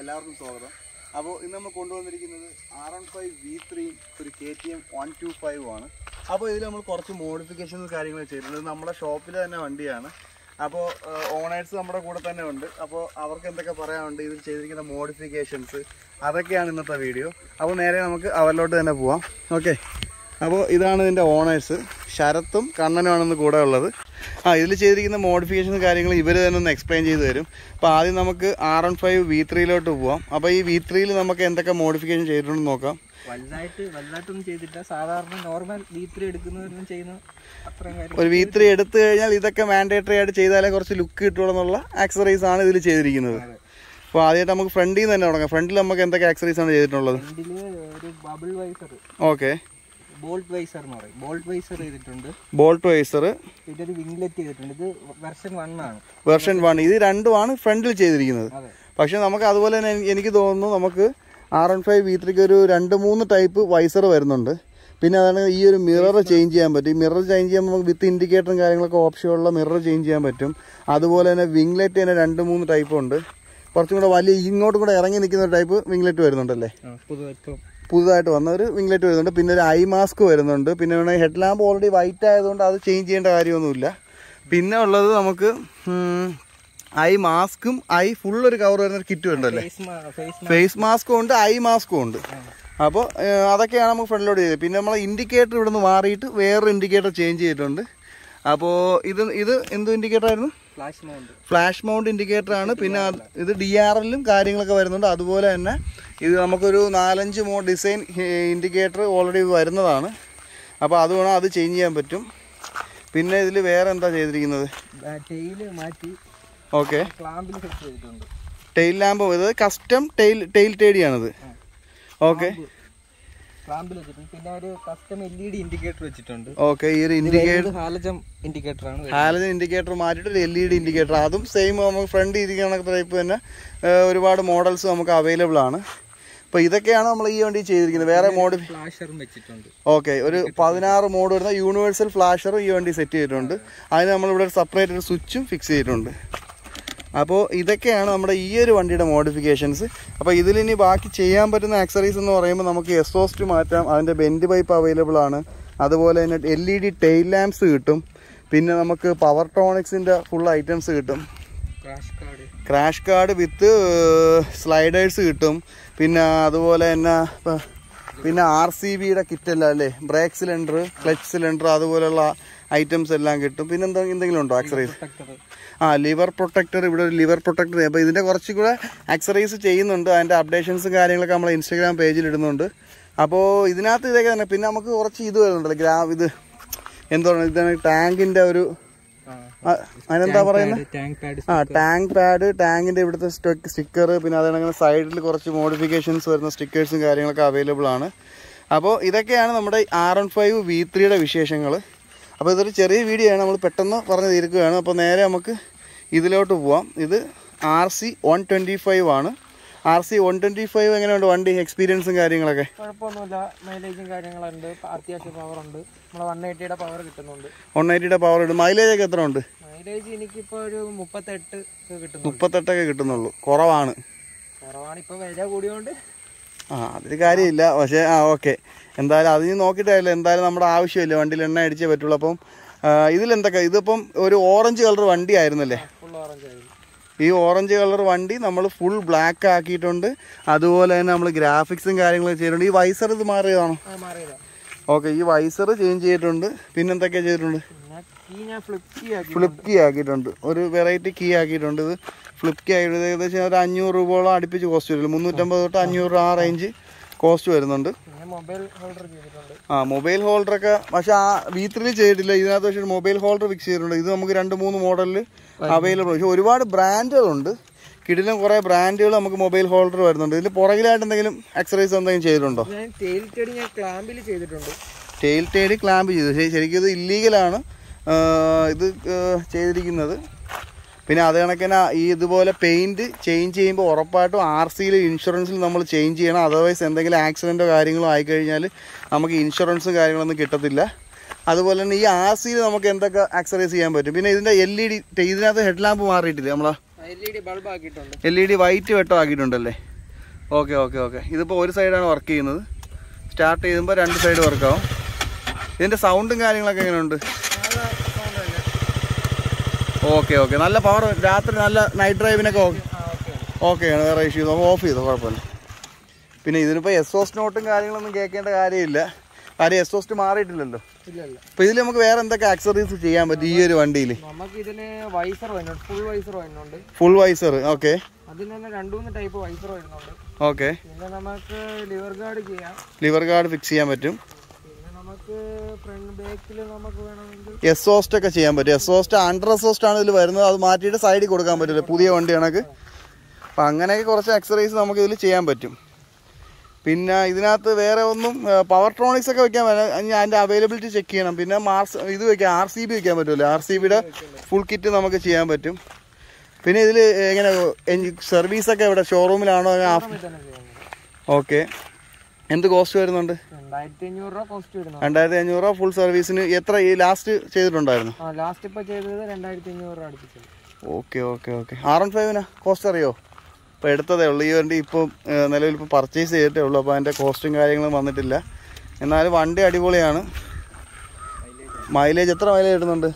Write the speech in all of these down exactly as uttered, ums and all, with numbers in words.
എല്ലാവർക്കും സ്വാഗതം. അപ്പോൾ ഇന്ന് നമ്മൾ കൊണ്ടുവന്നിരിക്കുന്നത് R one five V three ഒരു K T M one two five ആണ്. അപ്പോൾ ഇതിൽ നമ്മൾ കുറച്ച് മോഡിഫിക്കേഷൻസ് കാര്യങ്ങൾ ചെയ്തിട്ടുണ്ട്. നമ്മുടെ ഷോപ്പിൽ തന്നെ വണ്ടിയാണ്. അപ്പോൾ ഓണേഴ്സ് നമ്മുടെ കൂടെ തന്നെ ഉണ്ട്. അപ്പോൾ അവർക്ക് എന്തൊക്കെ പറയാനുണ്ട് ഇതിൽ ചെയ്തിരിക്കുന്ന മോഡിഫിക്കേഷൻസ്, അതൊക്കെയാണ് ഇന്നത്തെ വീഡിയോ. അപ്പോൾ നേരെ നമുക്ക് അവരിലോട്ട് തന്നെ പോവാം. ഓക്കെ, അപ്പോൾ ഇതാണ് ഇതിൻ്റെ ഓണേഴ്സ്, ശരത്തും കണ്ണനുമാണെന്ന് കൂടെ ഉള്ളത്. ആ ഇതിൽ ചെയ്തിരിക്കുന്ന മോഡിഫിക്കേഷൻ കാര്യങ്ങൾ ഇവർ തന്നെ ഒന്ന് എക്സ്പ്ലെയിൻ ചെയ്ത് തരും. അപ്പോൾ ആദ്യം നമുക്ക് ആർ വൺ ഫൈവ് വി ത്രീയിലോട്ട് പോവാം. അപ്പോൾ ഈ വി ത്രീയിൽ നമുക്ക് എന്തൊക്കെ മോഡിഫിക്കേഷൻ ചെയ്തിട്ടുണ്ടെന്ന് നോക്കാം. വലുതായിട്ട് വലുതായിട്ടൊന്നും ചെയ്തിട്ടില്ല. സാധാരണ നോർമൽ വി ത്രീ എടുക്കുന്നവരൊന്നും ചെയ്യുന്ന അത്രയും കാര്യം. ഒരു വി ത്രീ എടുത്തു കഴിഞ്ഞാൽ ഇതൊക്കെ മാൻഡേറ്ററി ആയിട്ട് ചെയ്താലേ കുറച്ച് ലുക്ക് കിട്ടുള്ളൂ എന്നുള്ള ആക്സറീസ് ആണ് ഇതിൽ ചെയ്തിരിക്കുന്നത്. അപ്പോൾ ആദ്യമായിട്ട് നമുക്ക് ഫ്രണ്ടിൽ നിന്ന് തന്നെ തുടങ്ങാം. ഫ്രണ്ടിൽ നമുക്ക് എന്തൊക്കെ ആക്സറീസ് ആണ് ചെയ്തിട്ടുള്ളത്? ഒരു bubble visor, okay, bolt visor എന്ന് പറയും, ബോൾട്ട് വൈസർ ചെയ്തിട്ടുണ്ട്. ബോൾട്ട് വൈസർ, ഇതൊരു വിംഗ്ലെറ്റ് ചെയ്തിട്ടുണ്ട്. ഇത് വെർഷൻ വൺ ആണ്. വെർഷൻ വൺ ഇത് രണ്ടുമാണ് ഫ്രണ്ടിൽ ചെയ്തിരിക്കുന്നത്. പക്ഷെ നമുക്ക് അതുപോലെ തന്നെ എനിക്ക് തോന്നുന്നു നമുക്ക് ആർ വൺ ഫൈവ് വി ത്രീക്ക് ഒരു രണ്ട് മൂന്ന് ടൈപ്പ് വൈസർ വരുന്നുണ്ട്. പിന്നെ അതാണ് ഈ ഒരു മിറർ ചേഞ്ച് ചെയ്യാൻ പറ്റും. ഈ മിറർ ചേഞ്ച് ചെയ്യുമ്പോൾ നമുക്ക് വിത്ത് ഇൻഡിക്കേറ്ററും കാര്യങ്ങളൊക്കെ ഓപ്ഷനുള്ള മിറർ ചേഞ്ച് ചെയ്യാൻ പറ്റും. അതുപോലെ തന്നെ വിംഗ്ലെറ്റ് തന്നെ രണ്ട് മൂന്ന് ടൈപ്പ് ഉണ്ട്. കുറച്ചും കൂടെ വലിയ ഇങ്ങോട്ടും കൂടെ ഇറങ്ങി നിൽക്കുന്ന ടൈപ്പ് വിംഗ്ലെറ്റ് വരുന്നുണ്ടല്ലേ, പുതുതായിട്ട് വന്ന ഒരു വിംഗ്ലെറ്റ് വരുന്നുണ്ട്. പിന്നെ ഒരു ഐ മാസ്ക് വരുന്നുണ്ട്. പിന്നെ വേണമെങ്കിൽ ഹെഡ് ലാമ്പ് ഓൾറെഡി വൈറ്റ് ആയതുകൊണ്ട് അത് ചേഞ്ച് ചെയ്യേണ്ട കാര്യമൊന്നുമില്ല. പിന്നെ ഉള്ളത് നമുക്ക് ഐ മാസ്കും ഐ ഫുൾ ഒരു കവർ വരുന്ന ഒരു കിറ്റ് ഉണ്ടല്ലേ, ഫേസ് മാസ്കും ഉണ്ട് ഐ മാസ്കും ഉണ്ട്. അപ്പോൾ അതൊക്കെയാണ് നമുക്ക് ഫ്രണ്ടിലോട്ട് ചെയ്തത്. പിന്നെ നമ്മൾ ഇൻഡിക്കേറ്റർ ഇവിടെ നിന്ന് മാറിയിട്ട് വേറൊരു ഇൻഡിക്കേറ്റർ ചേഞ്ച് ചെയ്തിട്ടുണ്ട്. അപ്പോൾ ഇത് ഇത് എന്ത് ഇൻഡിക്കേറ്റർ ആയിരുന്നു? Flash mount, flash mount indicator ആണ്. പിന്നെ ഇത് ഡി ആർ എല്ലും കാര്യങ്ങളൊക്കെ വരുന്നുണ്ട്. അതുപോലെ തന്നെ ഇത് നമുക്കൊരു നാലഞ്ച് മോ ഡിസൈൻ ഇൻഡിക്കേറ്റർ ഓൾറെഡി വരുന്നതാണ്. അപ്പോൾ അത് വേണം, അത് ചേഞ്ച് ചെയ്യാൻ പറ്റും. പിന്നെ ഇതിൽ വേറെ എന്താ ചെയ്തിരിക്കുന്നത്? മാറ്റി, ഓക്കെ, ക്ലാമ്പിൽ ഫിക്സ് ചെയ്തിട്ടുണ്ട്. ടെയിൽ ലാമ്പ്, ഇത് കസ്റ്റം ടെയിൽ ടെയിൽ ടേഡിയാണിത്. ഓക്കെ, പിന്നെ ഒരു custom L E D indicator വെച്ചിട്ടുണ്ട്. ഓക്കെ, ഈ ഒരു ഇൻഡിക്കേറ്റർ ഹാലജൻ ഇൻഡിക്കേറ്റർ ആണ്. ഹാലജൻ ഇൻഡിക്കേറ്റർ മാറ്റിയിട്ട് ഒരു എൽ ഇ ഡി ഇൻഡിക്കേറ്റർ, അതും സെയിം നമുക്ക് ഫ്രണ്ട് ഇരിക്കുന്ന ടൈപ്പ് തന്നെ ഒരുപാട് മോഡൽസ് നമുക്ക് അവൈലബിൾ ആണ്. അപ്പോൾ ഇതൊക്കെയാണ് നമ്മൾ ഈ വണ്ടി ചെയ്തിരിക്കുന്നത്. വേറെ മോഡ് ഫ്ലാഷറും വെച്ചിട്ടുണ്ട്. ഓക്കെ, ഒരു പതിനാറ് മോഡ് വരുന്ന യൂണിവേഴ്സൽ ഫ്ലാഷറും ഈ വണ്ടി സെറ്റ് ചെയ്തിട്ടുണ്ട്. അതിന് നമ്മളിവിടെ സെപ്പറേറ്റ് ഒരു സ്വിച്ചും ഫിക്സ് ചെയ്തിട്ടുണ്ട്. അപ്പോൾ ഇതൊക്കെയാണ് നമ്മുടെ ഈ ഒരു വണ്ടിയുടെ മോഡിഫിക്കേഷൻസ്. അപ്പോൾ ഇതിലിനി ബാക്കി ചെയ്യാൻ പറ്റുന്ന ആക്സറീസ് എന്ന് പറയുമ്പോൾ നമുക്ക് എക്സോസ്റ്റ് മാറ്റാം, അതിൻ്റെ ബെൻഡ് പൈപ്പ് അവൈലബിൾ ആണ്. അതുപോലെ തന്നെ L E D tail lamps കിട്ടും. പിന്നെ നമുക്ക് പവർ ടോണിക്സിൻ്റെ ഫുൾ ഐറ്റംസ് കിട്ടും. ക്രാഷ് കാർഡ് വിത്ത് സ്ലൈഡേഴ്സ് കിട്ടും. പിന്നെ അതുപോലെ തന്നെ പിന്നെ ആർ സി ബിയുടെ കിറ്റല്ല അല്ലേ, ബ്രേക്ക് സിലിണ്ടർ, ക്ലച്ച് സിലിണ്ടർ, അതുപോലെയുള്ള ഐറ്റംസ് എല്ലാം കിട്ടും. പിന്നെ എന്താ എന്തെങ്കിലും ഉണ്ടോ ആക്സറീസ്? ആ ലിവർ പ്രൊട്ടക്ടർ, ഇവിടെ ഒരു ലിവർ പ്രൊട്ടക്ടർ. അപ്പോൾ ഇതിൻ്റെ കുറച്ചും കൂടെ ആക്സറീസ് ചെയ്യുന്നുണ്ട്. അതിൻ്റെ അപ്ഡേഷൻസും കാര്യങ്ങളൊക്കെ നമ്മൾ ഇൻസ്റ്റാഗ്രാം പേജിൽ ഇടുന്നുണ്ട്. അപ്പോൾ ഇതിനകത്ത് ഇതൊക്കെ തന്നെ. പിന്നെ നമുക്ക് കുറച്ച് ഇത് വരുന്നുണ്ടല്ലോ, ഗ്രാ ഇത് എന്താണ് ഇതാണ് ടാങ്കിൻ്റെ ഒരു അതിനെന്താ പറയുന്നത്, ആ ടാങ്ക് പാഡ്, ടാങ്കിൻ്റെ ഇവിടുത്തെ സ്റ്റിക്കർ, പിന്നെ അതങ്ങനെ സൈഡിൽ കുറച്ച് മോഡിഫിക്കേഷൻസ് വരുന്ന സ്റ്റിക്കേഴ്സും കാര്യങ്ങളൊക്കെ അവൈലബിൾ ആണ്. അപ്പോൾ ഇതൊക്കെയാണ് നമ്മുടെ ആർ വൺ ഫൈവ് വി ത്രീയുടെ വിശേഷങ്ങൾ. അപ്പോൾ ഇതൊരു ചെറിയ വീഡിയോ ആണ്, നമ്മൾ പെട്ടെന്ന് പറഞ്ഞ് തീർക്കുകയാണ്. അപ്പോൾ നേരെ നമുക്ക് ഇതിലോട്ട് പോവാം. ഇത് R C one twenty five ആണ്. R C one twenty five എങ്ങനെയുണ്ട് വണ്ടി എക്സ്പീരിയൻസും കാര്യങ്ങളൊക്കെ? കുഴപ്പമൊന്നുമില്ല, മൈലേജും കാര്യങ്ങളുണ്ട്, അത്യാവശ്യം പവർ ഉണ്ട്. നമ്മൾ വൺ എയ്റ്റിയുടെ പവർ കിട്ടുന്നുണ്ട്. വൺ എയ്റ്റിയുടെ പവർ ഉണ്ട്. മൈലേജ് ഒക്കെ എത്ര ഉണ്ട്? മൈലേജ് എനിക്കിപ്പോൾ ഒരു മുപ്പത്തെട്ട് കിട്ടുന്നു. മുപ്പത്തെട്ടൊക്കെ കിട്ടുന്നുള്ളൂ, കുറവാണ്. കുറവാണ്, ഇപ്പോൾ വില കൂടിയോണ്ട് ആ അതിൽ കാര്യമില്ല. പക്ഷേ ആ ഓക്കെ, എന്തായാലും അതിന് നോക്കിയിട്ടായാലും എന്തായാലും നമ്മുടെ ആവശ്യമില്ല, വണ്ടിയിൽ എണ്ണ അടിച്ചേ പറ്റുള്ളൂ. അപ്പം ഇതിലെന്തൊക്കെ, ഇതിപ്പം ഒരു ഓറഞ്ച് കളർ വണ്ടി ആയിരുന്നല്ലേ? ഫുൾ ഓറഞ്ച് ആയിരുന്നു. ഈ ഓറഞ്ച് കളർ വണ്ടി നമ്മൾ ഫുൾ ബ്ലാക്ക് ആക്കിയിട്ടുണ്ട്. അതുപോലെ തന്നെ നമ്മൾ ഗ്രാഫിക്സും കാര്യങ്ങളൊക്കെ ചെയ്തിട്ടുണ്ട്. ഈ വൈസർ ഇത് മാറിയതാണോ? ഓക്കെ, ഈ വൈസർ ചേഞ്ച് ചെയ്തിട്ടുണ്ട്. പിന്നെ എന്തൊക്കെയാണ് ചെയ്തിട്ടുണ്ട്? ഫ്ലിപ്പ് കീ ആക്കിയിട്ടുണ്ട്, ഒരു വെറൈറ്റി കീ ആക്കിയിട്ടുണ്ട്. ഇത് ഫ്ലിപ്പ് കീ ആയിട്ട് ഏകദേശം ഒരു അഞ്ഞൂറ് രൂപയോളം അടുപ്പിച്ച് കോസ്റ്റ് വരും. മുന്നൂറ്റമ്പത് തൊട്ട് അഞ്ഞൂറ് ആ റേഞ്ച് കോസ്റ്റ് വരുന്നുണ്ട്. ആ മൊബൈൽ ഹോൾഡറൊക്കെ പക്ഷെ ആ വി ത്രീ ചെയ്തിട്ടില്ല. ഇതിനകത്ത് പക്ഷേ മൊബൈൽ ഹോൾഡർ ഫിക്സ് ചെയ്തിട്ടുണ്ട്. ഇത് നമുക്ക് രണ്ട് മൂന്ന് മോഡലിൽ അവൈലബിൾ. പക്ഷെ ഒരുപാട് ബ്രാൻഡുകളുണ്ട്, കിടിലും കുറേ ബ്രാൻഡുകൾ നമുക്ക് മൊബൈൽ ഹോൾഡർ വരുന്നുണ്ട്. ഇതിൽ പുറകിലായിട്ട് എന്തെങ്കിലും ആക്സറീസ് എന്തെങ്കിലും ചെയ്തിട്ടുണ്ടോ? ടെയിൽ ടേഡി ക്ലാമ്പ് ചെയ്തു. ശരിക്കും ഇത് ഇല്ലീഗലാണ് ഇത് ചെയ്തിരിക്കുന്നത്. പിന്നെ അത് കണക്കിന് ഈ ഇതുപോലെ പെയിൻറ്റ് ചേഞ്ച് ചെയ്യുമ്പോൾ ഉറപ്പായിട്ടും ആർ സിയിൽ ഇൻഷുറൻസിൽ നമ്മൾ ചേഞ്ച് ചെയ്യണം. അതർവൈസ് എന്തെങ്കിലും ആക്സിഡൻറ്റോ കാര്യങ്ങളോ ആയിക്കഴിഞ്ഞാൽ നമുക്ക് ഇൻഷുറൻസും കാര്യങ്ങളൊന്നും കിട്ടത്തില്ല. അതുപോലെ തന്നെ ഈ ആർ സിയിൽ നമുക്ക് എന്തൊക്കെ ആക്സറൈസ് ചെയ്യാൻ പറ്റും. പിന്നെ ഇതിൻ്റെ എൽ ഇ ഡി ഇതിനകത്ത് ഹെഡ് ലാമ്പ് മാറിയിട്ടില്ല, നമ്മളാ എൽ ഇ ഡി വൈറ്റ് വെട്ടം ആക്കിയിട്ടുണ്ടല്ലേ? ഓക്കെ ഓക്കെ ഓക്കെ ഇതിപ്പോൾ ഒരു സൈഡാണ് വർക്ക് ചെയ്യുന്നത്. സ്റ്റാർട്ട് ചെയ്യുമ്പോൾ രണ്ട് സൈഡ് വർക്കാവും. ഇതിൻ്റെ സൗണ്ടും കാര്യങ്ങളൊക്കെ എങ്ങനെയുണ്ട്? ഓക്കെ ഓക്കെ നല്ല പവർ. രാത്രി നല്ല നൈറ്റ് ഡ്രൈവിനൊക്കെ ഓക്കെ ഓക്കെയാണ്. വേറെ ഇഷ്യൂ ഓഫ് ചെയ്തോ, കുഴപ്പമില്ല. പിന്നെ ഇതിനിപ്പോൾ എക്സോസ്റ്റ് നോട്ടും കാര്യങ്ങളൊന്നും കേൾക്കേണ്ട കാര്യമില്ല. കാര്യം എക്സോസ്റ്റ് മാറിയിട്ടില്ലല്ലോ. അപ്പോൾ ഇതിൽ നമുക്ക് വേറെ എന്തൊക്കെ ആക്സറീസ് ചെയ്യാൻ പറ്റും ഈ ഒരു വണ്ടിയിൽ? നമുക്ക് ഇതിന് വൈസർ വരുന്നുണ്ട്, ഫുൾ വൈസർ വരുന്നുണ്ട്. Full visor okay. അതിന് തന്നെ രണ്ട് മൂന്ന് ടൈപ്പ് വൈസർ വരുന്നുണ്ട്. ഓക്കെ. പിന്നെ നമുക്ക് ലിവർ ഗാർഡ് ചെയ്യാം. ലിവർ ഗാർഡ് ഫിക്സ് ചെയ്യാൻ പറ്റും. പിന്നെ നമുക്ക് ഫ്രണ്ട് ബാക്കിൽ നമുക്ക് വേണമെങ്കിൽ എക്സോസ്റ്റ് ഒക്കെ ചെയ്യാൻ പറ്റും. എക്സോസ്റ്റ് അണ്ടർ എക്സോസ്റ്റ് ആണ് ഇതിൽ വരുന്നത്. അത് മാറ്റിയിട്ട് സൈഡിൽ കൊടുക്കാൻ പറ്റില്ല, പുതിയ വണ്ടി കണക്ക്. അപ്പം അങ്ങനെയൊക്കെ കുറച്ച് ആക്സറീസ് നമുക്ക് ഇതിൽ ചെയ്യാൻ പറ്റും. പിന്നെ ഇതിനകത്ത് വേറെ ഒന്നും പവർ ട്രോണിക്സ് ഒക്കെ വെക്കാൻ പറ്റും. അതിൻ്റെ അവൈലബിലിറ്റി ചെക്ക് ചെയ്യണം. പിന്നെ മാർസ് ഇത് വെക്കാം, ആർ സി ബി വെക്കാൻ പറ്റുമല്ലോ. ആർ സി ബിയുടെ ഫുൾ കിറ്റ് നമുക്ക് ചെയ്യാൻ പറ്റും. പിന്നെ ഇതിൽ എങ്ങനെ സർവീസൊക്കെ ഇവിടെ ഷോറൂമിലാണോ? ഓക്കെ. എന്ത് കോസ്റ്റ് വരുന്നുണ്ട്? രണ്ടായിരത്തി അഞ്ഞൂറ് രൂപ കോസ്റ്റ് വരുന്നു. രണ്ടായിരത്തി അഞ്ഞൂറ് രൂപ ഫുൾ സർവീസിന്. എത്ര ഈ ലാസ്റ്റ് ചെയ്തിട്ടുണ്ടായിരുന്നു? ലാസ്റ്റ് ഇപ്പോൾ ചെയ്തത് രണ്ടായിരത്തി അഞ്ഞൂറ് രൂപ അടുപ്പിച്ചത്. Okay okay okay. R one ഫൈവിനാ കോസ്റ്റ് അറിയോ? ഇപ്പോൾ എടുത്തതേ ഉള്ളൂ. ഈ വണ്ടി ഇപ്പം നിലവിൽ ഇപ്പോൾ പർച്ചേസ് ചെയ്തിട്ടേ ഉള്ളൂ. അപ്പോൾ അതിൻ്റെ കോസ്റ്റും കാര്യങ്ങളും വന്നിട്ടില്ല. എന്നാലും വണ്ടി അടിപൊളിയാണ്. മൈലേജ് എത്ര മൈലേജ് കിട്ടുന്നുണ്ട്?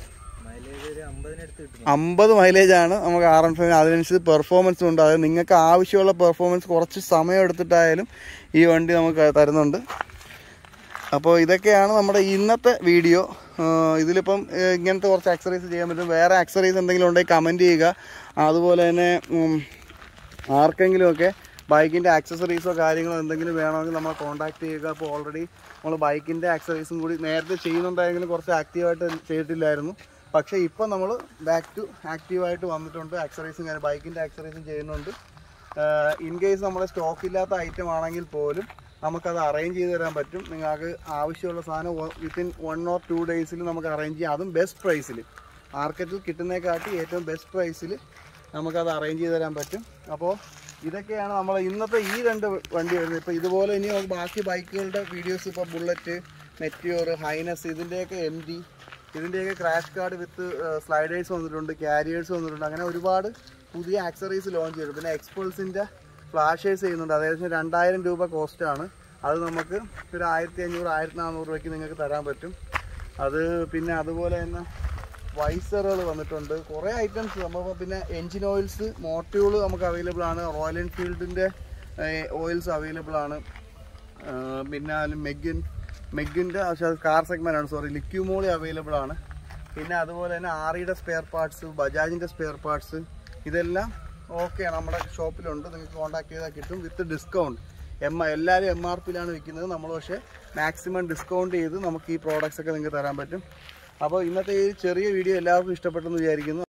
അമ്പത് മൈലേജാണ് നമുക്ക് ആർ വൺ ഫൈവിന്. അതിനനുസരിച്ച് പെർഫോമൻസും ഉണ്ട്. അതായത് നിങ്ങൾക്ക് ആവശ്യമുള്ള പെർഫോമൻസ് കുറച്ച് സമയം എടുത്തിട്ടായാലും ഈ വണ്ടി നമുക്ക് തരുന്നുണ്ട്. അപ്പോൾ ഇതൊക്കെയാണ് നമ്മുടെ ഇന്നത്തെ വീഡിയോ. ഇതിലിപ്പം ഇങ്ങനത്തെ കുറച്ച് ആക്സറീസ് ചെയ്യാൻ പറ്റും. വേറെ ആക്സറീസ് എന്തെങ്കിലും ഉണ്ടെങ്കിൽ കമൻറ്റ് ചെയ്യുക. അതുപോലെ തന്നെ ആർക്കെങ്കിലുമൊക്കെ ബൈക്കിൻ്റെ ആക്സസറീസോ കാര്യങ്ങളോ എന്തെങ്കിലും വേണമെങ്കിൽ നമ്മൾ കോൺടാക്ട് ചെയ്യുക. അപ്പോൾ ഓൾറെഡി നമ്മൾ ബൈക്കിൻ്റെ ആക്സസറീസും കൂടി നേരത്തെ ചെയ്യുന്നുണ്ടായെങ്കിലും കുറച്ച് ആക്റ്റീവായിട്ട് ചെയ്തിട്ടില്ലായിരുന്നു. പക്ഷേ ഇപ്പോൾ നമ്മൾ ബാക്ക് ടു ആക്റ്റീവായിട്ട് വന്നിട്ടുണ്ട്. ആക്സറീസും കാര്യം ബൈക്കിൻ്റെ ആക്സറീസും ചെയ്യുന്നുണ്ട്. ഇൻ കേസ് നമ്മുടെ സ്റ്റോക്ക് ഇല്ലാത്ത ഐറ്റം ആണെങ്കിൽ പോലും നമുക്കത് അറേഞ്ച് ചെയ്ത് തരാൻ പറ്റും. നിങ്ങൾക്ക് ആവശ്യമുള്ള സാധനം വിത്തിൻ വൺ ഓർ ടു ഡേയ്സിൽ നമുക്ക് അറേഞ്ച് ചെയ്യാം. അതും ബെസ്റ്റ് പ്രൈസിൽ, മാർക്കറ്റിൽ കിട്ടുന്നതിനെക്കാട്ടി ഏറ്റവും ബെസ്റ്റ് പ്രൈസിൽ നമുക്കത് അറേഞ്ച് ചെയ്ത് തരാൻ പറ്റും. അപ്പോൾ ഇതൊക്കെയാണ് നമ്മൾ ഇന്നത്തെ ഈ രണ്ട് വണ്ടി വരുന്നത്. ഇപ്പോൾ ഇതുപോലെ ഇനി ബാക്കി ബൈക്കുകളുടെ വീഡിയോസ്, ഇപ്പോൾ ബുള്ളറ്റ്, മെറ്റിയോർ, ഹൈനസ്, ഇതിൻ്റെയൊക്കെ എം ഡി, ഇതിൻ്റെയൊക്കെ ക്രാഷ് കാർഡ് വിത്ത് സ്ലൈഡേഴ്സ് വന്നിട്ടുണ്ട്, ക്യാരിയേഴ്സ് വന്നിട്ടുണ്ട്. അങ്ങനെ ഒരുപാട് പുതിയ ആക്സറീസ് ലോഞ്ച് ചെയ്തു. പിന്നെ എക്സ്പൾസിൻ്റെ ഫ്ലാഷേഴ്സ് ചെയ്യുന്നുണ്ട്. അതായത് രണ്ടായിരം രൂപ കോസ്റ്റാണ്. അത് നമുക്ക് ഒരു ആയിരത്തി അഞ്ഞൂറ് ആയിരത്തി നാനൂറ് രൂപയ്ക്ക് നിങ്ങൾക്ക് തരാൻ പറ്റും. അത് പിന്നെ അതുപോലെ തന്നെ വൈസറുകൾ വന്നിട്ടുണ്ട്, കുറേ ഐറ്റംസ് നമുക്ക്. പിന്നെ എൻജിൻ ഓയിൽസ്, മോട്ടോൾ നമുക്ക് അവൈലബിൾ ആണ്. റോയൽ എൻഫീൽഡിൻ്റെ ഓയിൽസ് അവൈലബിൾ ആണ്. പിന്നെ മെഗിൻ മെഗിൻ്റെ കാർ സെഗ്മെൻ്റ് ആണ്, സോറി ലിക്യുമോളി അവൈലബിൾ ആണ്. പിന്നെ അതുപോലെ തന്നെ ആറിയുടെ സ്പെയർ പാർട്സ്, ബജാജിൻ്റെ സ്പെയർ പാർട്സ്, ഇതെല്ലാം ഓക്കെയാണ്, നമ്മുടെ ഷോപ്പിലുണ്ട്. നിങ്ങൾക്ക് കോൺടാക്ട് ചെയ്താൽ കിട്ടും വിത്ത് ഡിസ്കൗണ്ട്. എം എല്ലാവരും എം ആർ പിയിലാണ് വിൽക്കുന്നത്. നമ്മൾ പക്ഷേ മാക്സിമം ഡിസ്കൗണ്ട് ചെയ്ത് നമുക്ക് ഈ പ്രോഡക്റ്റ്സ് ഒക്കെ നിങ്ങൾക്ക് തരാൻ പറ്റും. അപ്പോൾ ഇന്നത്തെ ഈ ചെറിയ വീഡിയോ എല്ലാവർക്കും ഇഷ്ടപ്പെട്ടെന്ന് വിചാരിക്കുന്നു.